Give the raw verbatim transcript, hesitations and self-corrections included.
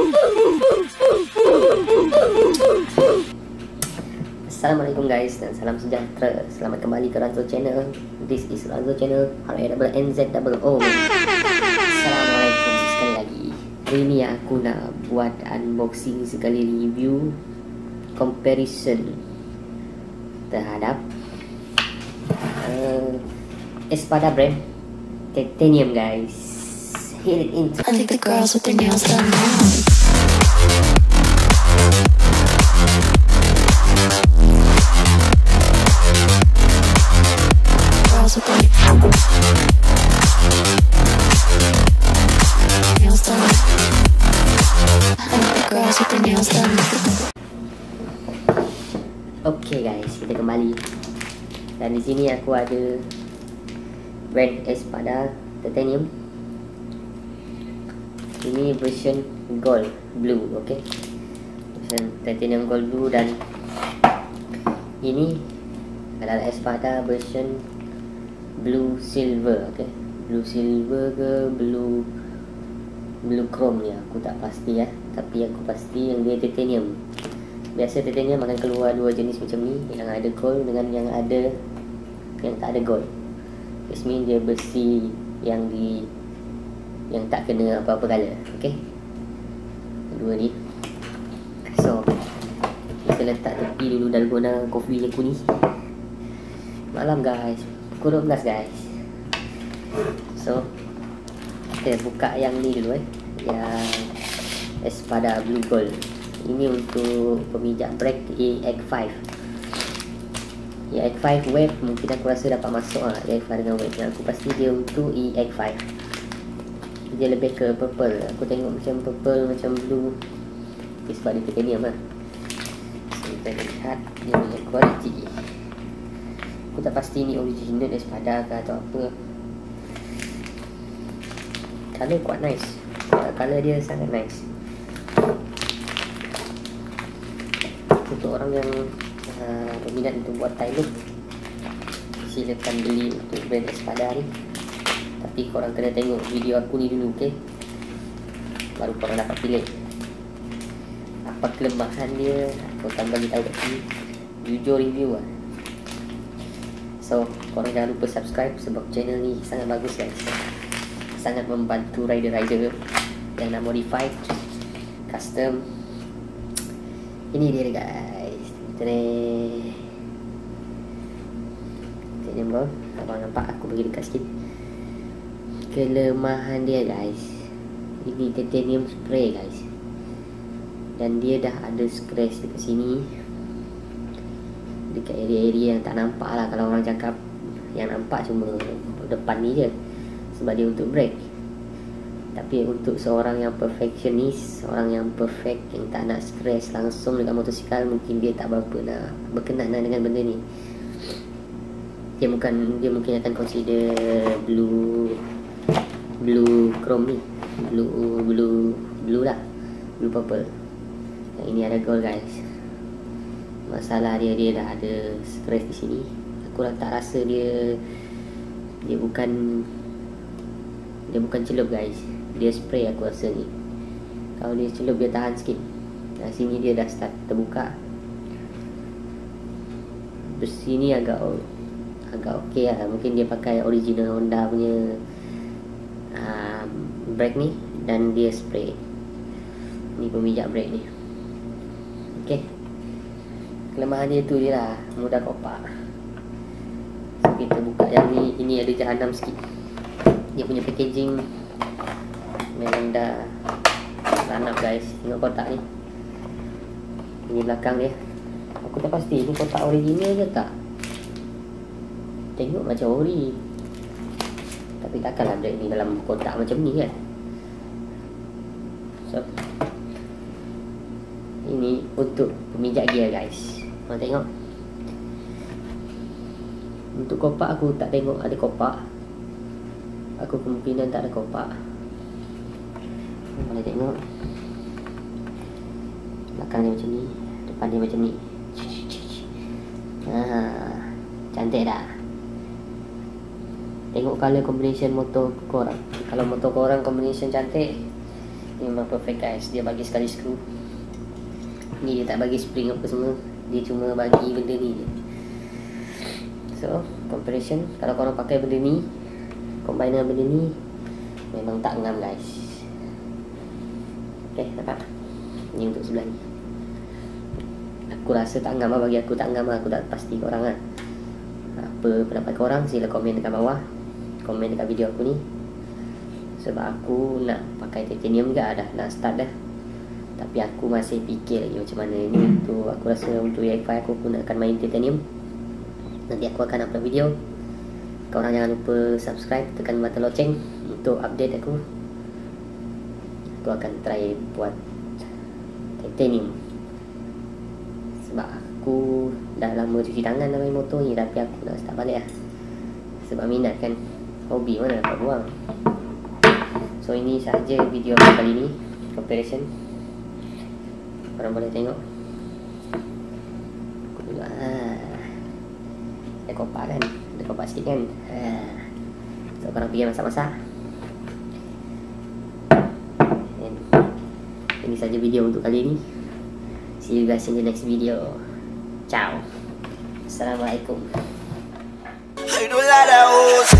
Assalamualaikum guys dan salam sejahtera. Selamat kembali ke Ranzo Channel. This is Ranzo Channel, R A N Z O O. Assalamualaikum sekali lagi. Hari ni aku nak buat unboxing sekali review comparison terhadap uh, Espada brand Titanium guys. Hit it into. I think the girls with their nails done now. Okay guys, kita kembali. Dan di sini aku ada brand Espada Titanium. Ini version gold blue, okay. Version Titanium gold blue, dan ini adalah Espada version blue silver, okay. Blue silver ke blue blue chrome ni aku tak pasti ya, tapi aku pasti yang dia titanium. Biasa titanium akan keluar dua jenis macam ni, yang ada gold dengan yang ada yang tak ada gold. This mean dia besi yang di yang tak kena apa-apa color, okey. Dua ni. So kita letak tepi dulu dalgona kopi aku ni. Malam guys, pukul dua belas guys. So kita buka yang ni dulu eh, yang Espada blue gold. Ini untuk pemijak brake E X lima. E X lima wave mungkin aku rasa dapat masuk lah. E X lima dengan wave, aku pasti dia untuk E X lima. Dia lebih ke purple. Aku tengok macam purple, macam blue. Okay, sebab dia titanium lah. So kita lihat dia punya quality. Aku tak pasti ni original Espada ke atau apa. Color quite nice. Color dia sangat nice. Untuk orang yang uh, berminat untuk buat tie look, silakan beli untuk brand Espada ni. Tapi korang kena tengok video aku ni dulu, okay? Baru korang dapat pilih apa kelemahan dia. Aku akan bagi tahu kat sini, jujur review lah. So korang jangan lupa subscribe sebab channel ni sangat bagus guys. Sangat membantu rider-rider yang nak modify, custom. Ini dia guys, titanium gold. Abang nampak, aku bagi dekat sikit. Kelemahan dia guys, ini titanium spray guys, dan dia dah ada scratch dekat sini, dekat area-area yang tak nampak lah. Kalau orang cakap, yang nampak cuma depan ni je, sebab dia untuk brake. Tapi untuk seorang yang perfectionist, seorang yang perfect, yang tak nak stress langsung dekat motosikal, mungkin dia tak berapa nak berkenan dengan benda ni. Dia bukan, dia mungkin akan consider blue blue chrome ni, blue blue blue lah, blue purple. Yang ini ada gold guys. Masalah dia, dia dah ada scratch di sini. Aku dah tak rasa dia dia bukan dia bukan celup guys. Dia spray aku rasa ni. Kalau dia celup dia tahan sikit. Nah, sini dia dah start terbuka. Besi ni agak agak okey lah. Mungkin dia pakai original Honda punya uh, brake ni, dan dia spray. Ni pemijak brake ni. Okey. Kelemahan dia tu je lah, mudah kopak. So kita buka yang ni. Ini ada jahanam sikit. Dia punya packaging memang dah ranap guys. Tengok kotak ni. Ini belakang dia. Aku tak pasti ni kotak original ke tak. Tengok macam ori, tapi takkanlah brake ni dalam kotak macam ni kan. So ini untuk pemijak gear guys. Korang tengok. Untuk kopak aku tak tengok ada kopak. Aku kemungkinan tak ada kopak. Boleh tengok belakang dia macam ni, depan dia macam ni. Haa, cantik dah. Tengok color combination motor korang. Kalau motor korang combination cantik, Ini memang perfect guys. Dia bagi sekali skru. Ni dia tak bagi spring apa semua. Dia cuma bagi benda ni je. So comparison, kalau korang pakai benda ni, combine dengan benda ni, memang tak ngam guys. Okay, nampak? Ni untuk sebelah ni. Aku rasa tak ngam lah, bagi aku tak ngam lah. Aku tak pasti korang lah. Apa pendapat korang, sila komen dekat bawah. Komen dekat video aku ni. Sebab aku nak pakai titanium juga dah, nak start dah. Tapi aku masih fikir lagi macam mana ni. Untuk aku rasa untuk A F I aku pun akan main titanium. Nanti aku akan upload video. Korang jangan lupa subscribe, tekan button loceng untuk update aku. Aku akan try buat titanium. Sebab aku dah lama cuci tangan dah main motor ni, tapi aku nak start balik lah. Sebab minat kan. Hobi mana dapat buang. So ini sahaja video aku kali ni, comparison. Korang boleh tengok. Ah, ada kopak kan, ada kopak sikit kan. Ah. So korang pergi masak-masak. And ini saja video untuk kali ni. See you guys in the next video. Ciao. Assalamualaikum.